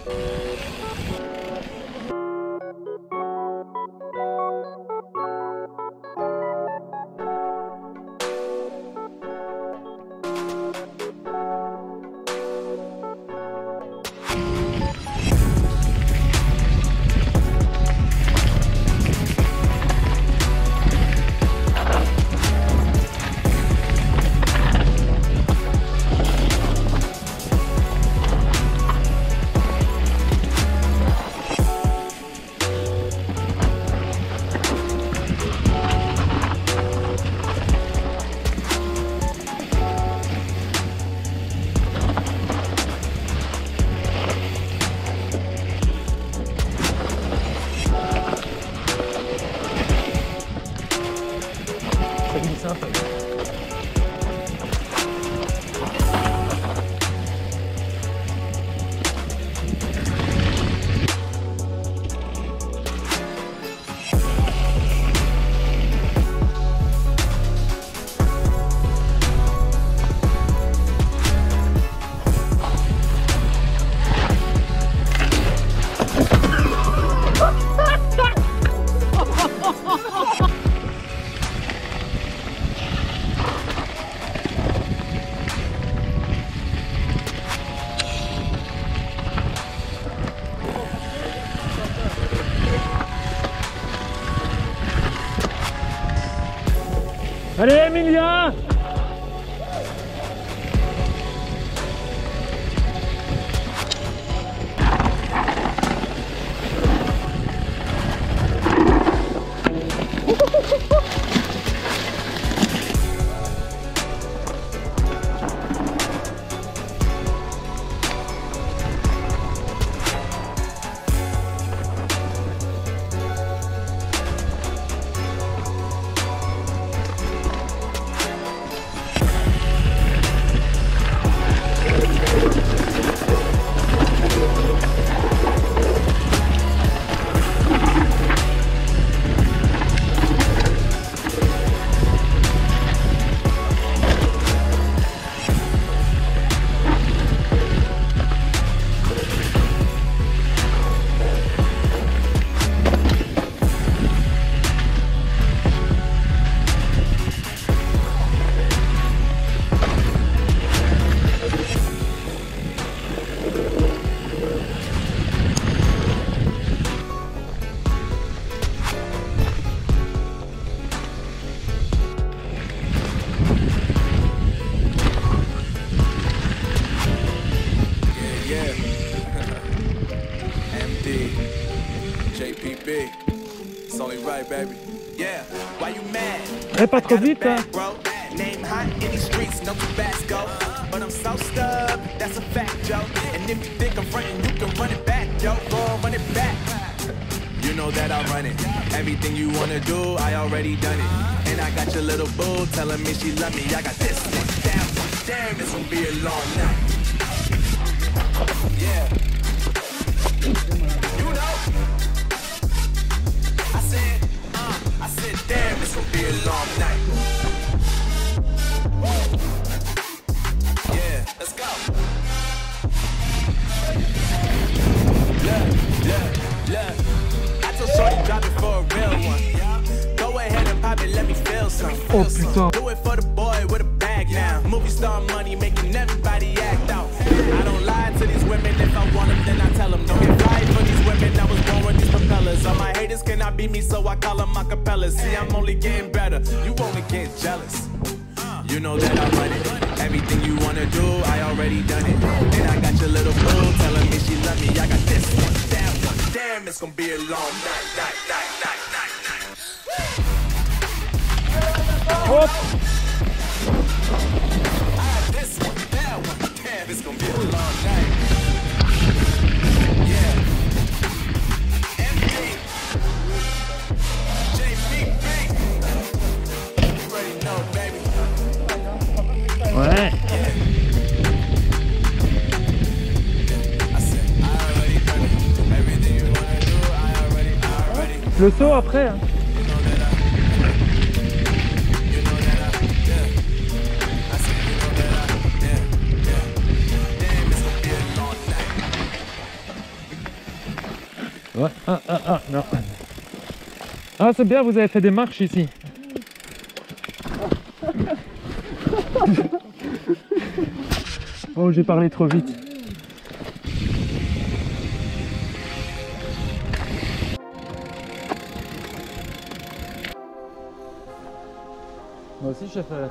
Allez Emilia! It's only right, baby. Yeah, why you mad? Pas trop vite, hein. Name hot in these streets, no Tabasco. But I'm so stubbed, that's a fact, yo. And if you think I'm frontin', you can run it back, yo. Go run it back. You know that I run it. Everything you wanna do, I already done it. And I got your little boo telling me she love me. I got this one down. Damn, it's gonna be a long night. Yeah. You know. I said, damn, it's gonna be a long night. Yeah, let's go. Look. I told Shorty drop it for a real one. Go ahead and pop it, let me feel some. Oh putain. Do it for the boy with a bag now. Movie star money making everybody act out. I don't lie to these women, if I want them then I tell them. Don't get fired for these women, I was born with these propellers. All my haters cannot beat me, so I call them acapellas. See, I'm only getting better, you only get jealous. You know that I run it. Everything you wanna do, I already done it. And I got your little boo telling me she love me. I got this one, that one. Damn, it's gonna be a long night. Hop. I got this one, that one. Damn, it's gonna be a long night. Yeah. MD. JPP. You already know, baby. Ouais. Le saut après. Hein. Ouais. Non. Ah, c'est bien, vous avez fait des marches ici. Oh, j'ai parlé trop vite. Moi aussi, je sais faire.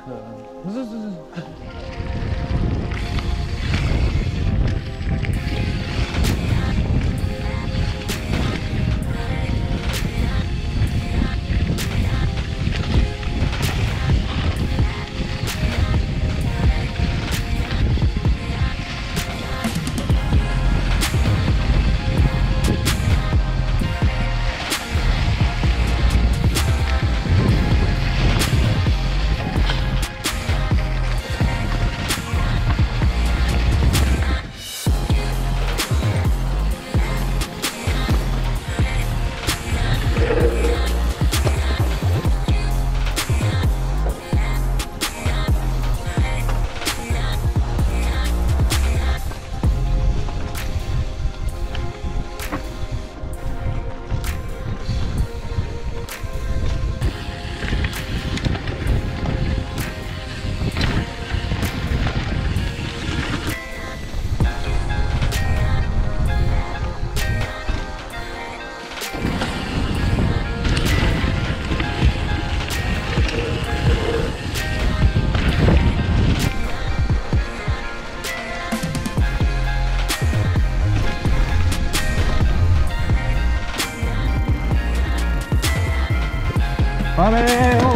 Allez,